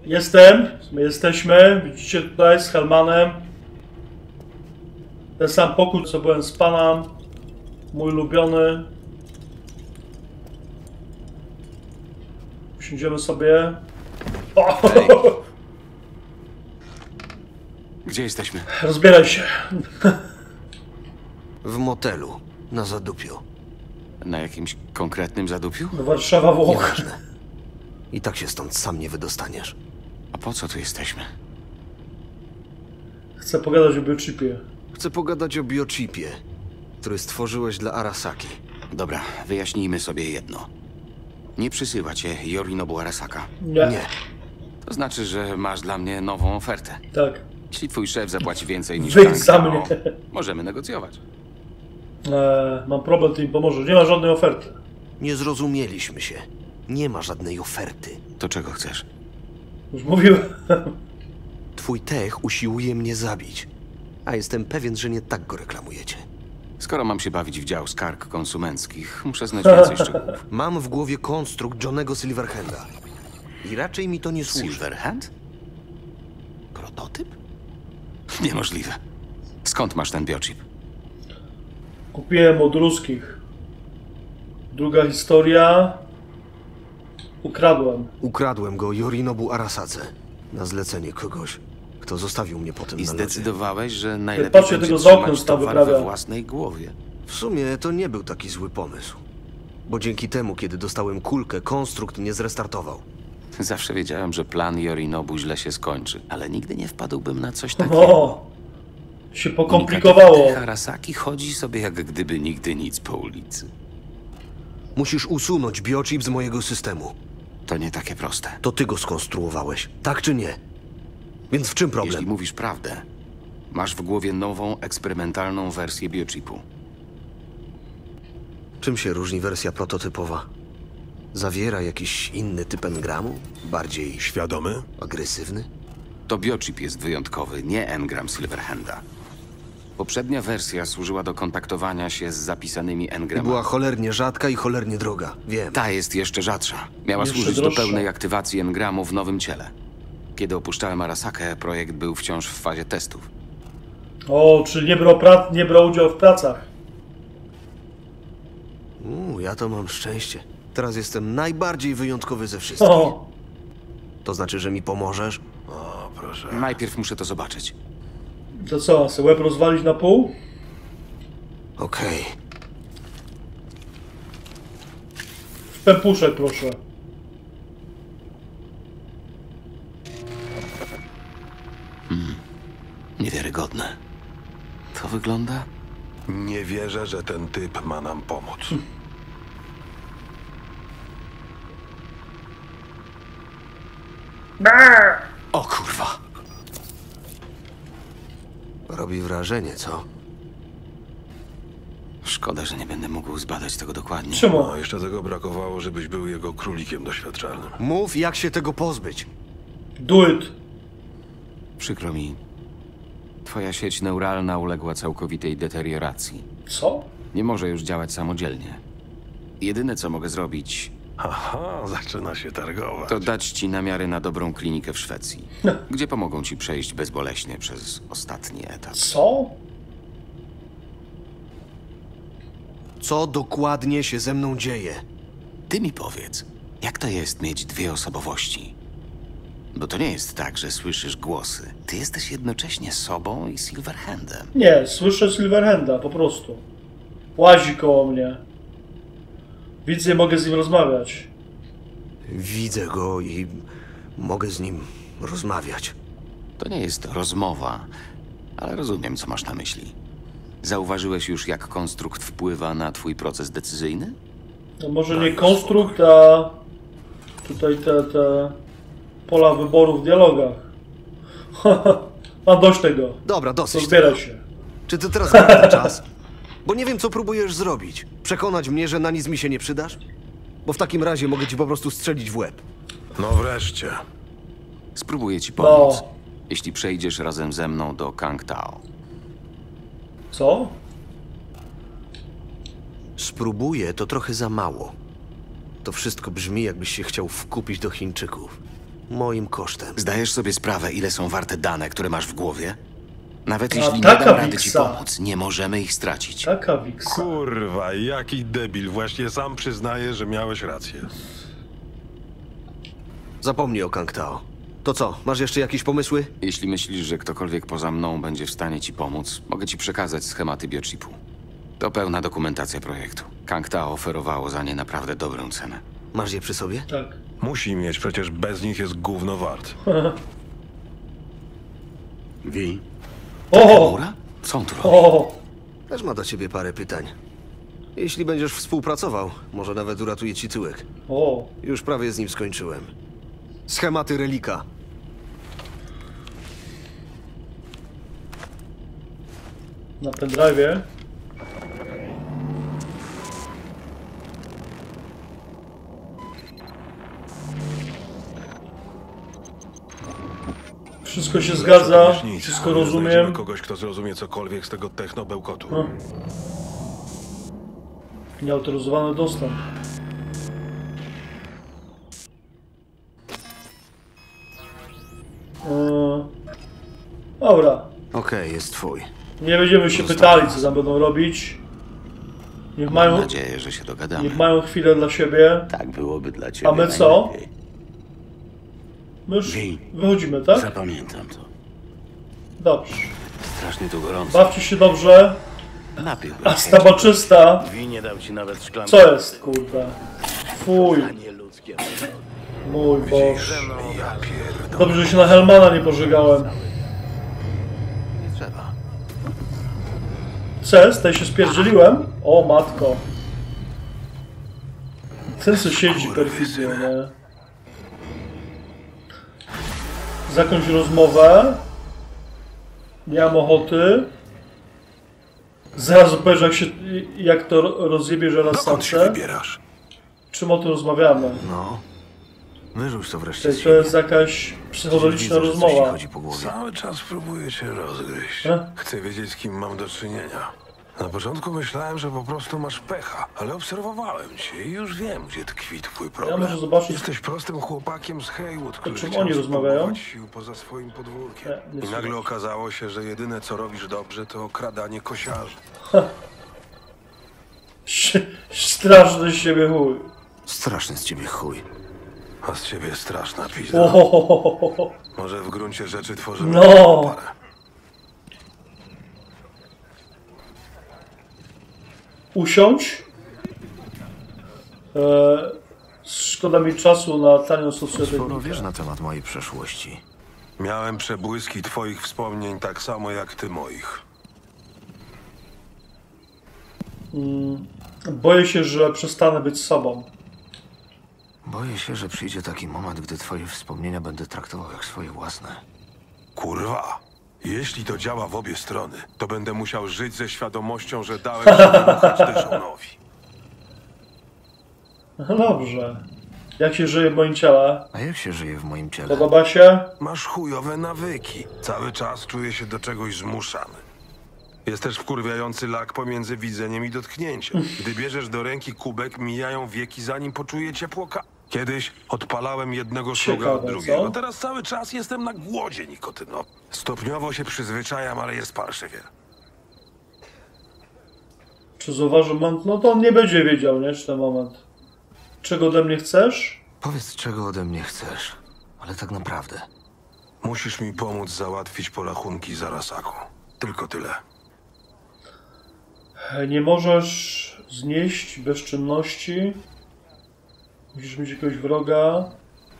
Jestem, my jesteśmy, widzicie tutaj z Helmanem. Ten sam pokój, co byłem z Panem. Mój ulubiony. Usiądziemy sobie. O! Hej. Gdzie jesteśmy? Rozbieraj się. W motelu, na Zadupiu. Na jakimś konkretnym zadupiu? Do Warszawa, Włochy. Nieważne. I tak się stąd sam nie wydostaniesz. A po co tu jesteśmy? Chcę pogadać o biochipie. Chcę pogadać o biochipie, który stworzyłeś dla Arasaki. Dobra, wyjaśnijmy sobie jedno. Nie przysyła cię Yorinobu Arasaka. Nie. To znaczy, że masz dla mnie nową ofertę. Tak. Jeśli twój szef zapłaci więcej niż Wyjdź Kang za Tao, mnie. możemy negocjować. Mam problem, ty mi pomożesz. Nie ma żadnej oferty. Nie zrozumieliśmy się. Nie ma żadnej oferty. To czego chcesz? Już mówiłem. Twój tech usiłuje mnie zabić. A jestem pewien, że nie tak go reklamujecie. Skoro mam się bawić w dział skarg konsumenckich, muszę znać więcej szczegółów. Mam w głowie konstrukt Johnego Silverhanda. I raczej mi to nie służy. Silverhand? Prototyp? Niemożliwe. Skąd masz ten biochip? Kupiłem od ruskich. Druga historia. Ukradłem. Ukradłem go Yorinobu Arasace. Na zlecenie kogoś, kto zostawił mnie potem I na lodzie. zdecydowałeś, że najlepiej patrzcie, będzie tego z okna trzymać tam towar wyprawia. we własnej głowie. W sumie to nie był taki zły pomysł. Bo dzięki temu, kiedy dostałem kulkę, konstrukt nie zrestartował. Zawsze wiedziałem, że plan Yorinobu źle się skończy, ale nigdy nie wpadłbym na coś takiego. O! Się pokomplikowało. Unikatywny Arasaki chodzi sobie jak gdyby nigdy nic po ulicy. Musisz usunąć biochip z mojego systemu. To nie takie proste. To ty go skonstruowałeś, tak czy nie? Więc w czym problem? Jeśli mówisz prawdę, masz w głowie nową, eksperymentalną wersję biochipu. Czym się różni wersja prototypowa? Zawiera jakiś inny typ engramu? Bardziej Świadomy? agresywny? To biochip jest wyjątkowy, nie engram Silverhanda. Poprzednia wersja służyła do kontaktowania się z zapisanymi I engramami. była cholernie rzadka i cholernie droga, wiem. Ta jest jeszcze rzadsza. Miała Jeszcze służyć droższa. do pełnej aktywacji engramu w nowym ciele. Kiedy opuszczałem Arasakę, projekt był wciąż w fazie testów. O, czyli nie brał udziału w pracach. Ja to mam szczęście. Teraz jestem najbardziej wyjątkowy ze wszystkich. O, To znaczy, że mi pomożesz? O, proszę. Najpierw muszę to zobaczyć. to co, se łeb rozwalić na pół? Okej. W pępuszek, proszę. Niewiarygodne. To wygląda? Nie wierzę, że ten typ ma nam pomóc. O kurwa! Robi wrażenie, co? Szkoda, że nie będę mógł zbadać tego dokładnie. Czemu? No, jeszcze tego brakowało, żebyś był jego królikiem doświadczalnym. Mów, jak się tego pozbyć. Do it. Przykro mi. Twoja sieć neuralna uległa całkowitej deterioracji. Co? Nie może już działać samodzielnie. Jedyne, co mogę zrobić, Aha, zaczyna się targować. to dać ci namiary na dobrą klinikę w Szwecji, gdzie pomogą ci przejść bezboleśnie przez ostatni etap. Co? Co dokładnie się ze mną dzieje? Ty mi powiedz, jak to jest mieć dwie osobowości? Bo to nie jest tak, że słyszysz głosy. Ty jesteś jednocześnie sobą i Silverhandem. Nie, słyszę Silverhanda, po prostu. Łazi koło mnie. Widzę, mogę z nim rozmawiać. Widzę go i mogę z nim rozmawiać. To nie jest rozmowa, ale rozumiem, co masz na myśli. Zauważyłeś już, jak konstrukt wpływa na twój proces decyzyjny? No może nie konstrukt, a tutaj te pola wyboru w dialogach. Mam dość tego. Dobra, dosyć Rozbieraj tego. się. Czy ty teraz masz ten czas? Bo nie wiem, co próbujesz zrobić. Przekonać mnie, że na nic mi się nie przydasz? Bo w takim razie mogę ci po prostu strzelić w łeb. No wreszcie. Spróbuję ci pomóc, No. jeśli przejdziesz razem ze mną do Kang Tao. Co? Spróbuję, to trochę za mało. To wszystko brzmi, jakbyś się chciał wkupić do Chińczyków. moim kosztem. Zdajesz sobie sprawę, ile są warte dane, które masz w głowie? Nawet A jeśli nie taka dam rady ci wiksa. pomóc, nie możemy ich stracić. Taka wiksa. Kurwa, jaki debil. Właśnie sam przyznaje, że miałeś rację. Zapomnij o Kang Tao. To co, masz jeszcze jakieś pomysły? Jeśli myślisz, że ktokolwiek poza mną będzie w stanie ci pomóc, mogę ci przekazać schematy biochipu. To pełna dokumentacja projektu. Kang Tao oferowało za nie naprawdę dobrą cenę. Masz je przy sobie? Tak. Musi mieć, przecież bez nich jest gówno wart. Wi? O! Mura? Co on tu robi? O! Też ma do ciebie parę pytań. Jeśli będziesz współpracował, może nawet uratuje ci tyłek. O! Już prawie z nim skończyłem. Schematy relika. Na pendrive'ie. Wszystko się zgadza, Wiesz nic, wszystko ale rozumiem. znajdziemy kogoś, kto zrozumie cokolwiek z tego techno-bełkotu. No. Nieautoryzowany dostęp. Dobra. Okej, jest twój. Nie będziemy się pytali, co tam będą robić. Niech Mam mają, nadzieję, że się dogadamy. niech mają chwilę dla siebie. Tak byłoby dla ciebie A my co? najlepiej. My już Wi. wychodzimy, tak? Zapamiętam to. Dobrze. Strasznie tu gorąco. Bawcie się dobrze. Napiłbym A się. stabaczysta. Wi nie dał ci nawet szklanki. Co jest, kurde? Fuj. Nieludzkie. Mój Boże. Ja pierdolę. Dobrze, że się na Helmana nie pożegałem. Nie trzeba. Co? Tutaj się spierdzieliłem? O matko. Ten co siedzi perfidnie, nie? Za jakąś rozmowę. Nie mam ochoty. Zaraz obejrzę jak to rozjebie, że raz Dokąd się sace. wybierasz? Czym o tym rozmawiamy? No. Wyrzuć to wreszcie z To jest jakaś psychodeliczna Widzę, że coś ci rozmowa. chodzi po głowie. Cały czas próbuję cię rozgryźć. Chcę wiedzieć, z kim mam do czynienia. Na początku myślałem, że po prostu masz pecha, ale obserwowałem cię i już wiem, gdzie tkwi twój problem. może zobaczyć- Jesteś prostym chłopakiem z Haywood, który czym chciał oni rozmawiają? spróbować sił poza swoim podwórkiem. Nie I słychać. nagle okazało się, że jedyne co robisz dobrze, to okradanie kosiarzy. Straszny z siebie chuj. Straszny z ciebie chuj. A z ciebie straszna pizda. Ohohoho. Może w gruncie rzeczy tworzymy No. parę. Usiądź. Szkoda mi czasu na tanią Sporo socjotechnikę. wiesz na temat mojej przeszłości. Miałem przebłyski twoich wspomnień tak samo jak ty moich. Boję się, że przestanę być sobą. Boję się, że przyjdzie taki moment, gdy twoje wspomnienia będę traktował jak swoje własne. Kurwa. Jeśli to działa w obie strony, to będę musiał żyć ze świadomością, że dałem się wyruchać Deshonowi. No dobrze. Jak się żyje w moim ciele? A jak się żyje w moim ciele? Podoba się? Masz chujowe nawyki. Cały czas czuję się do czegoś zmuszany. Jest też wkurwiający lak pomiędzy widzeniem i dotknięciem. Gdy bierzesz do ręki kubek, mijają wieki, zanim poczuję ciepło Kiedyś odpalałem jednego szluga od Ciekawe, drugiego. co? Teraz cały czas jestem na głodzie nikotynowy. Stopniowo się przyzwyczajam, ale jest parszywie. Czy zauważył moment? No to on nie będzie wiedział, nie? Czy ten moment. Czego ode mnie chcesz? Powiedz, czego ode mnie chcesz. Ale tak naprawdę. Musisz mi pomóc załatwić porachunki z Arasaku. Tylko tyle. Nie możesz znieść bezczynności. Musisz mieć jakiegoś wroga.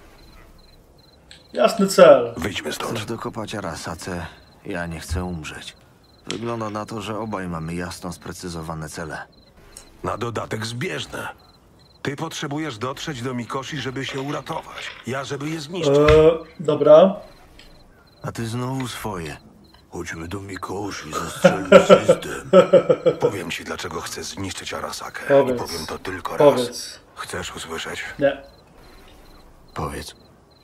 Jasny cel. Wyjdźmy stąd. Chcesz dokopać Arasace? Ja nie chcę umrzeć. Wygląda na to, że obaj mamy jasno sprecyzowane cele. Na dodatek zbieżne. Ty potrzebujesz dotrzeć do Mikoshi, żeby się uratować. Ja, żeby je zniszczyć. Dobra. A ty znowu swoje. Chodźmy do Mikoshi, zastrzelmy system. Powiem ci, dlaczego chcę zniszczyć Arasakę. Powiedz. I powiem to tylko raz. Powiedz. Chcesz usłyszeć? Nie. Powiedz.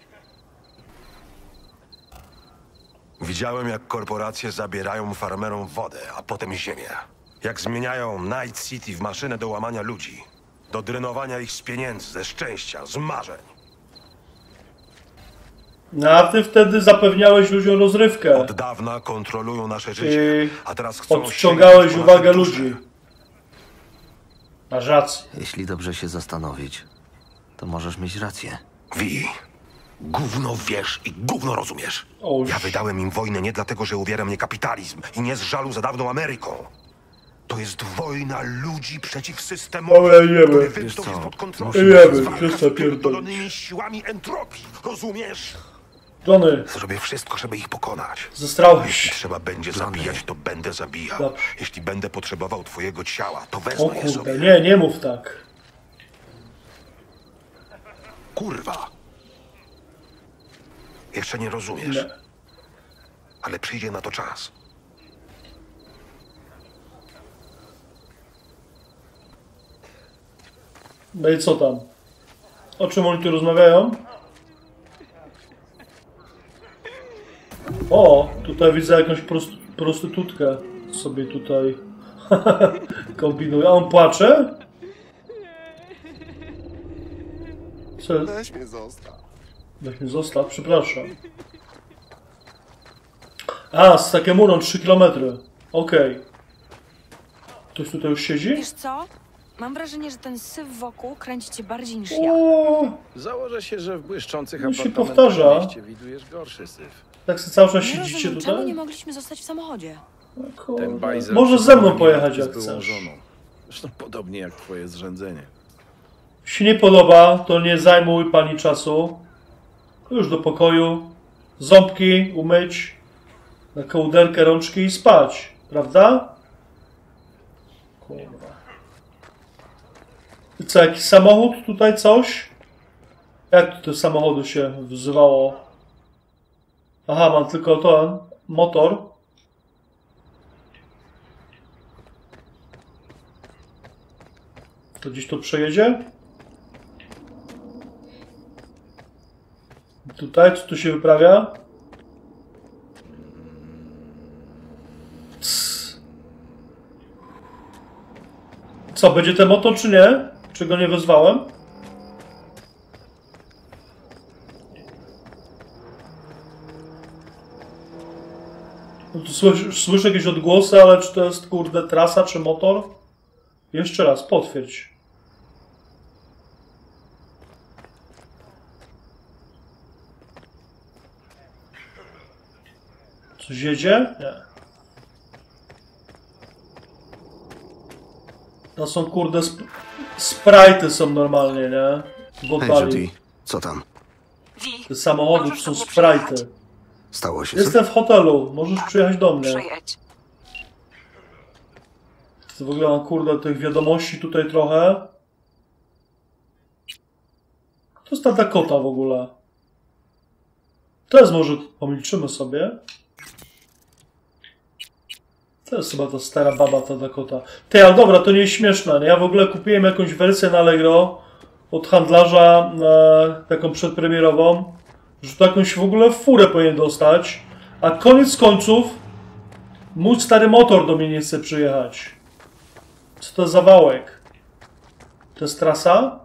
Widziałem, jak korporacje zabierają farmerom wodę, a potem ziemię. Jak zmieniają Night City w maszynę do łamania ludzi. Do drenowania ich z pieniędzy, ze szczęścia, z marzeń. No a ty wtedy zapewniałeś ludziom rozrywkę. Od dawna kontrolują nasze życie, I a teraz chcą odciągałeś sięgnąć po uwagę nasze dusze. ludzi. Masz rację. Jeśli dobrze się zastanowić, to możesz mieć rację. Wi, gówno wiesz i gówno rozumiesz. O, Ja wydałem im wojnę nie dlatego, że uwiera mnie kapitalizm i nie z żalu za dawną Ameryką. To jest wojna ludzi przeciw systemowi, Dobra, jemy. który Wiesz wymknął co, się spod kontroli. musimy Jemy, To jest walka przestań z pierdolonymi pierdolić. siłami entropii, rozumiesz? Johnny, Zrobię wszystko, żeby ich pokonać. Jeśli zestrałeś. trzeba będzie zabijać, to będę zabijał. Dobrze. Jeśli będę potrzebował twojego ciała, to O wezmę je sobie. kurde, nie mów tak. Kurwa. Jeszcze nie rozumiesz, Nie. ale przyjdzie na to czas. No i co tam? O czym oni tu rozmawiają? O, tutaj widzę jakąś prostytutkę sobie tutaj kombinuje. A on płacze? Co? Weź mnie zostaw. Weź mnie zostaw, przepraszam. A, z Takemurą 3 km. Okej. Ktoś tutaj już siedzi? Wiesz co? Mam wrażenie, że ten syf wokół kręci cię bardziej niż ja. O, Założę się, że w błyszczących No się apartamentach powtarza. w mieście widujesz gorszy syf. tak sobie cały czas Nie siedzicie rozumiem, czemu nie tutaj? mogliśmy zostać w samochodzie. Kurde. Ten bajzel Możesz przy ze mną samym pojechać jest jak chcesz. wyłożoną. Zresztą podobnie jak twoje zrzędzenie. Jeśli nie podoba, to nie zajmuj pani czasu. Już do pokoju. Ząbki umyć. Na kołderkę rączki i spać. Prawda? Kurwa. I co, jakiś samochód tutaj, coś? Jak tu te samochody się wzywało? Aha, mam tylko ten motor. To gdzieś tu przejedzie? Tutaj, co tu się wyprawia? Cs. Co, będzie ten motor, czy nie? Czy go nie wezwałem? No tu słyszę jakieś odgłosy, ale czy to jest, kurde, trasa, czy motor? Jeszcze raz, potwierdź. Coś jedzie? Nie. To są, kurde, sprite'y są normalnie, nie? Hej, Botali. Judy, co tam? Wi, Te samochody możesz są do mnie przyjechać? sprite'y. Stało się coś? Jestem w hotelu, możesz przyjechać do mnie. Przyjedź. To w ogóle mam, kurde, tych wiadomości tutaj trochę. To jest ta Dakota w ogóle. Teraz może pomilczymy sobie. To jest chyba ta stara baba, ta Dakota. Ty, ale dobra, to nie jest śmieszne. Nie? Ja w ogóle kupiłem jakąś wersję na Allegro od handlarza, taką przedpremierową, że to jakąś w ogóle furę powinien dostać, a koniec końców mój stary motor do mnie nie chce przyjechać. Co to za wałek? To jest trasa?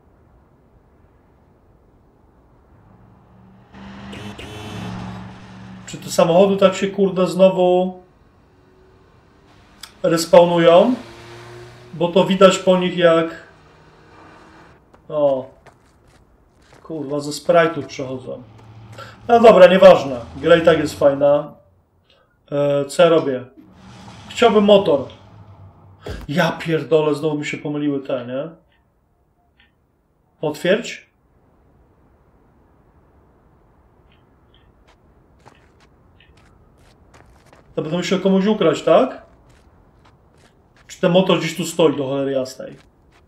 Czy te samochody tak się, kurde, znowu respawnują? Bo to widać po nich jak... O. Kurwa, ze sprite'ów przechodzą. No dobra, nieważne. Gra i tak jest fajna. Co ja robię? Chciałbym motor. Ja pierdolę, znowu mi się pomyliły te, nie? Potwierdź. To będę musiał komuś ukraść, tak? Czy ten motor gdzieś tu stoi do cholery jasnej?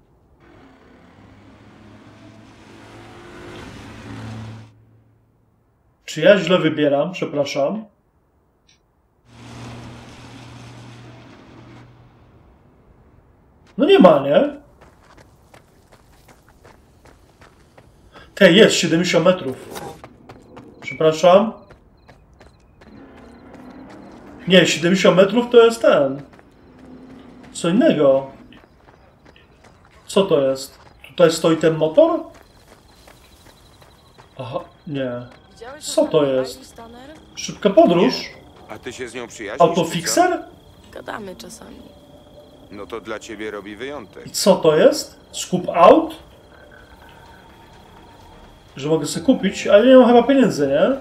Czy ja źle wybieram? Przepraszam. No nie ma, nie? Te jest 70 metrów. Przepraszam. Nie, 70 metrów to jest ten. Co innego. Co to jest? Tutaj stoi ten motor? Aha, nie. Widziałeś Co to ostatnio jest? Riley Stanner? Szybka podróż? A ty się z nią przyjaźnisz? Autofixer? Gadamy czasami. No to dla ciebie robi wyjątek. I co to jest? Scoop out? Że mogę sobie kupić, ale nie mam chyba pieniędzy, nie?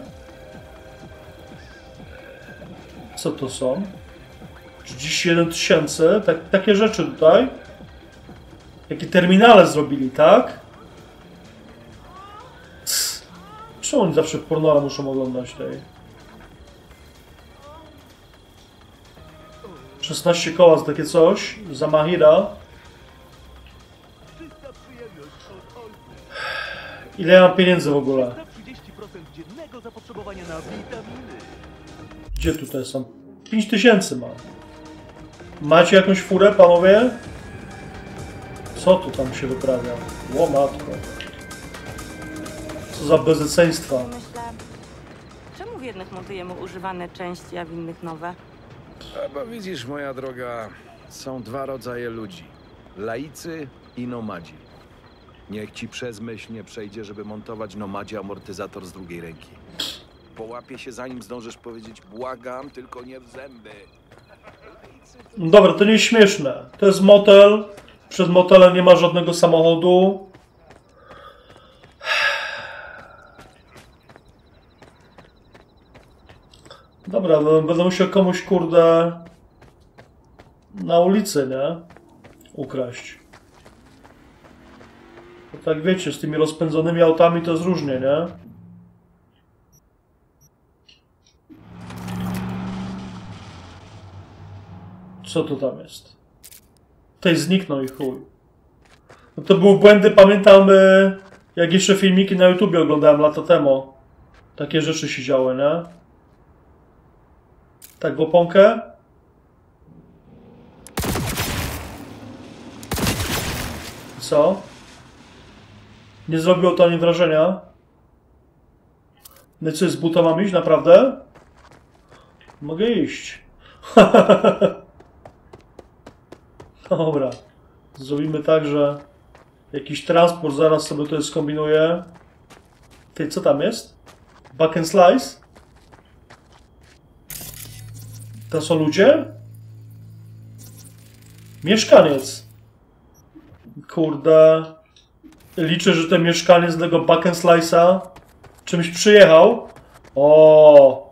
Co to są? 31 000, takie rzeczy tutaj. Jakie terminale zrobili, tak? Czemu oni zawsze pornora muszą oglądać tej? 16 koła za takie coś, za Mahira. Ile ja mam pieniędzy w ogóle? 30% dziennego zapotrzebowania na witaminy. Gdzie tutaj są? 5000 mam. Macie jakąś furę, panowie? Co tu tam się wyprawia? Ło matko. Co za bezeceństwa. Myślę, czemu w jednych montujemy używane części, a w innych nowe? A bo widzisz, moja droga, są dwa rodzaje ludzi. Laicy i nomadzi. Niech ci przez myśl nie przejdzie, żeby montować nomadzie amortyzator z drugiej ręki. Połapie się, zanim zdążysz powiedzieć błagam, tylko nie w zęby. Dobra, to nie jest śmieszne. To jest motel. Przed motelem nie ma żadnego samochodu. Dobra, będę musiał komuś, kurde, na ulicy, nie? Ukraść. To tak wiecie, z tymi rozpędzonymi autami to jest różnie, nie? Co to tam jest? Tutaj zniknął i chuj. No to były błędy, pamiętam, jak jeszcze filmiki na YouTubie oglądałem lata temu. Takie rzeczy się działy, nie? Tak w oponkę. Co? Nie zrobiło to ani wrażenia. No i co, z buta mam iść? Naprawdę? Mogę iść. Dobra. Zrobimy tak, że jakiś transport zaraz sobie to skombinuję. Ty, co tam jest? Back and slice? To są ludzie? Mieszkaniec. Kurde. Liczę, że ten mieszkaniec tego back and slice'a czymś przyjechał. O.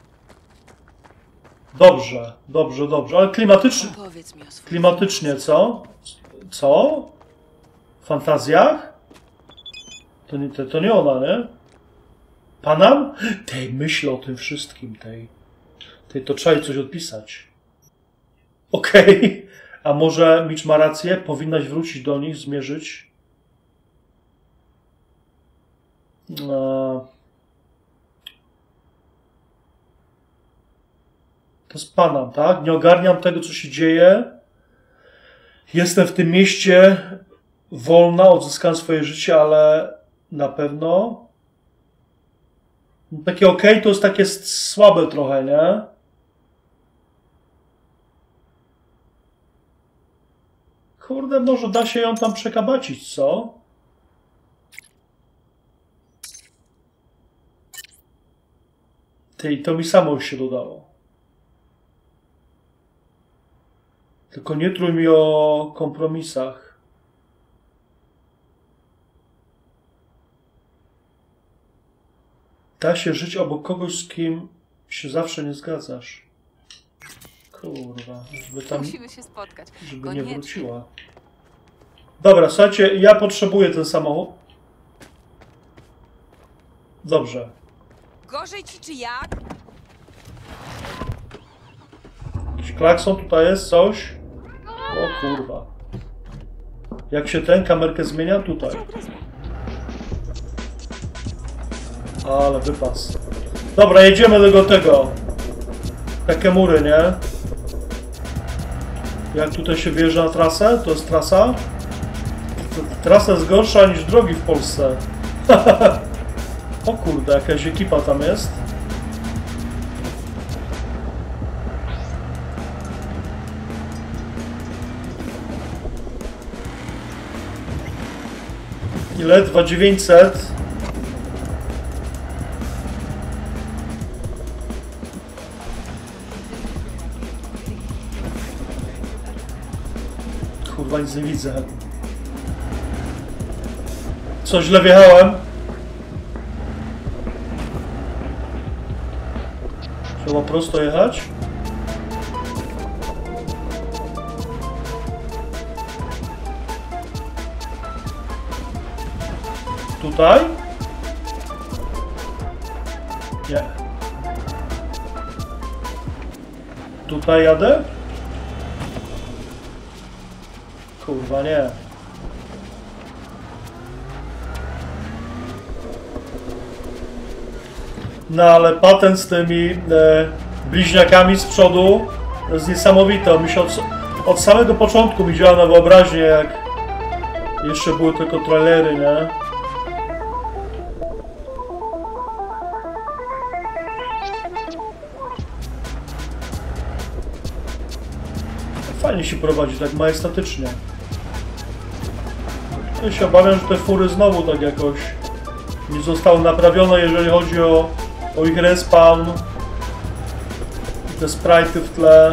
Dobrze, dobrze, dobrze. Ale klimatycznie, co? Co? W fantazjach? To nie ona, nie? Panam? Tej, myślę o tym wszystkim, tej to trzeba jej coś odpisać. Okej. A może Mitch ma rację? Powinnaś wrócić do nich, zmierzyć. To jest Panam, tak? Nie ogarniam tego, co się dzieje. Jestem w tym mieście wolna, odzyskałem swoje życie, ale na pewno takie okej, to jest takie słabe trochę, nie? Kurde, może da się ją tam przekabacić, co? Ty, to mi samo już się dodało. Tylko nie trój mi o kompromisach. Da się żyć obok kogoś, z kim się zawsze nie zgadzasz. Kurwa, żeby tam... Musimy się spotkać. Żeby Koniecznie. nie wróciła. Dobra, słuchajcie, ja potrzebuję ten samochód. Dobrze. Gorzej ci czy jak? Jakiś klakson tutaj jest, coś. O kurwa. Jak się ten kamerkę zmienia? Tutaj. Ale wypas. Dobra, jedziemy do tego. Takie mury, nie? Jak tutaj się wjeżdża na trasę? To jest trasa? Trasa jest gorsza niż drogi w Polsce. O kurde, jakaś ekipa tam jest. Ile? 2900. Kurwa, nic nie widzę. Co, źle wjechałem? Trzeba prosto jechać? Tutaj? Nie. Tutaj jadę? Kurwa, nie. No ale patent z tymi bliźniakami z przodu jest niesamowity. On mi się od samego początku mi działa na wyobraźnię, jak jeszcze były tylko trailery, nie? Fajnie się prowadzi, tak majestatycznie. Ja się obawiam, że te fury znowu tak jakoś nie zostały naprawione, jeżeli chodzi o ich respawn. Te sprite'y w tle.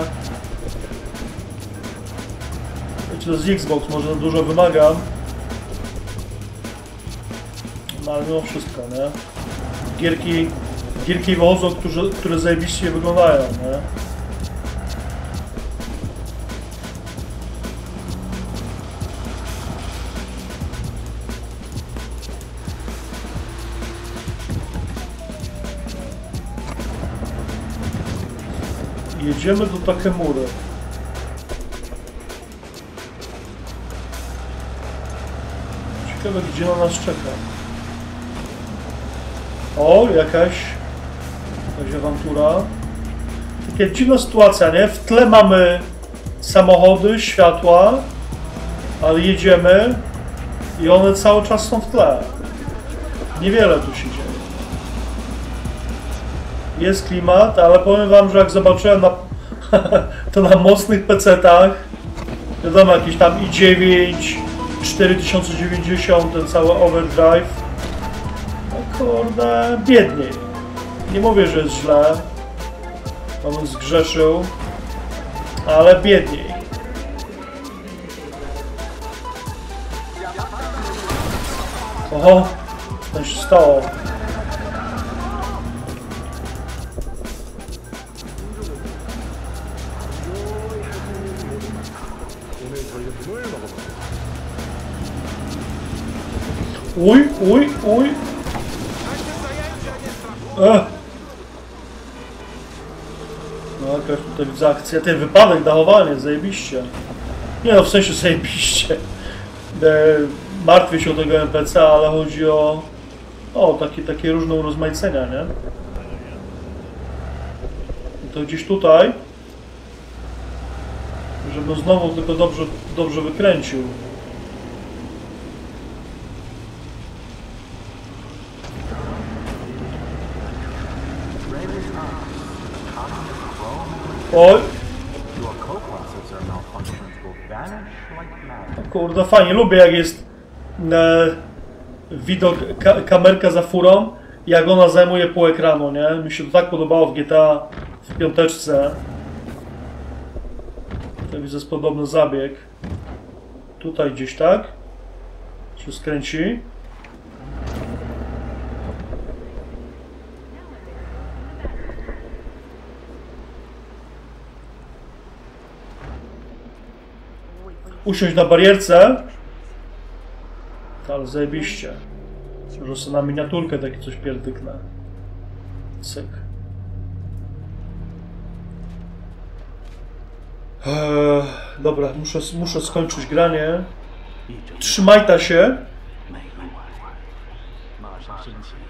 Wiecie, to jest Xbox, może za dużo wymagam. No ale mimo wszystko, nie? Gierki wychodzą, które zajebiście wyglądają, nie? Jedziemy do Takemury. Ciekawe, gdzie na nas czeka. O, jakaś awantura. Taka dziwna sytuacja, nie? W tle mamy samochody, światła, ale jedziemy i one cały czas są w tle. Niewiele tu się dzieje. Jest klimat, ale powiem wam, że jak zobaczyłem to na mocnych PC-tach, wiadomo, jakiś tam i9, 4090, ten cały overdrive, no kurde, biedniej. Nie mówię, że jest źle, on zgrzeszył, ale biedniej. Oho, co się stało? Uj. No jakaś tutaj widzę akcja, ten wypadek, dachowanie, zajebiście. Nie no, w sensie zajebiście. Martwię się o tego NPC, ale chodzi o takie różne urozmaicenia, nie? I to gdzieś tutaj, żebym znowu tylko dobrze wykręcił. Oj! O kurde, fajnie, lubię jak jest widok, kamerka za furą, jak ona zajmuje pół ekranu, nie? Mi się to tak podobało w GTA w piąteczce. To widzę, jest podobny zabieg. Tutaj gdzieś, tak? Się skręci. Usiąść na barierce. Ale zajebiście. Może sobie na miniaturkę takie coś pierdyknę. Cyk. Dobra, muszę skończyć granie. Trzymaj ta się.